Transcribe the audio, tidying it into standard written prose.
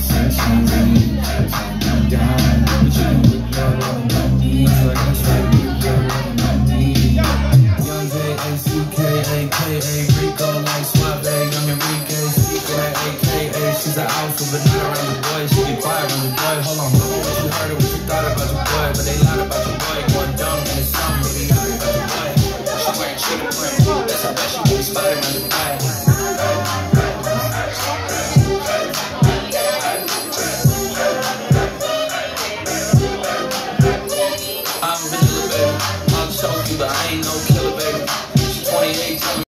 She's an alpha, but not around the boys. She be quiet around the boy. Hold on.